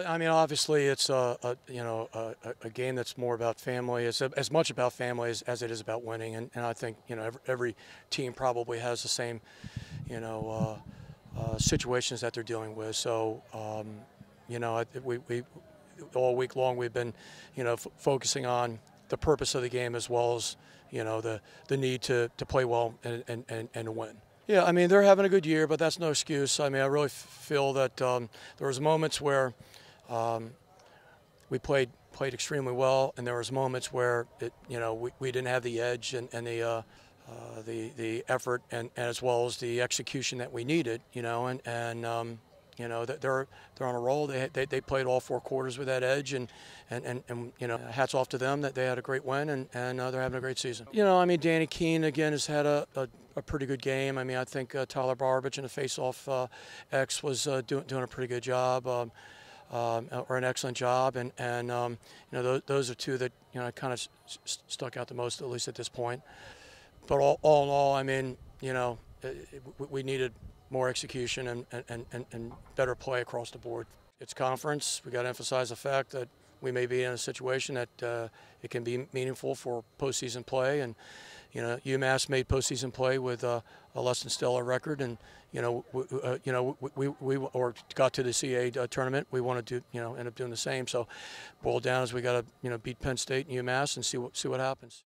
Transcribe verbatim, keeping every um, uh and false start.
I mean, obviously, it's a, a you know a, a game that's more about family. It's a, as much about family as, as it is about winning, and, and I think you know every, every team probably has the same you know uh, uh, situations that they're dealing with. So um, you know I, we we all week long we've been you know f focusing on the purpose of the game as well as you know the the need to to play well and and and, and win. Yeah, I mean, they're having a good year, but that's no excuse. I mean, I really feel that um, there was moments where um, we played played extremely well, and there was moments where it, you know, we, we didn't have the edge and, and the uh, uh, the the effort and, and as well as the execution that we needed, you know, and and um, you know they're they're on a roll. They, they they played all four quarters with that edge, and and, and, and you know, hats off to them that they had a great win, and and uh, they're having a great season. You know, I mean, Danny Keene again has had a, a a pretty good game. I mean, I think uh, Tyler Barbich in the face-off uh, X was uh, doing doing a pretty good job, um, um, or an excellent job, and and um, you know those, those are two that you know kind of st stuck out the most, at least at this point. But all, all in all, I mean, you know, it, it, we needed more execution and, and, and, and better play across the board. It's conference. We got to emphasize the fact that we may be in a situation that uh, it can be meaningful for postseason play, and you know, UMass made postseason play with uh, a less than stellar record, and you know, we, uh, you know, we, we, we or got to the C A A tournament. We want to do, you know, end up doing the same. So, boiled down is we got to, you know, beat Penn State and UMass and see what see what happens.